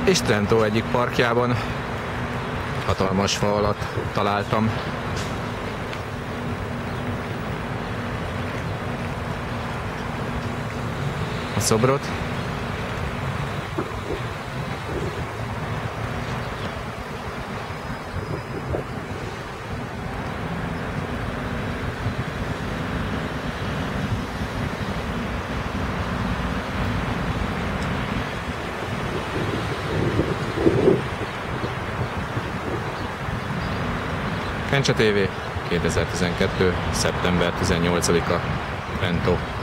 És Trento egyik parkjában hatalmas fa alatt találtam a szobrot. Kencse TV, 2012. szeptember 18-a, Trento.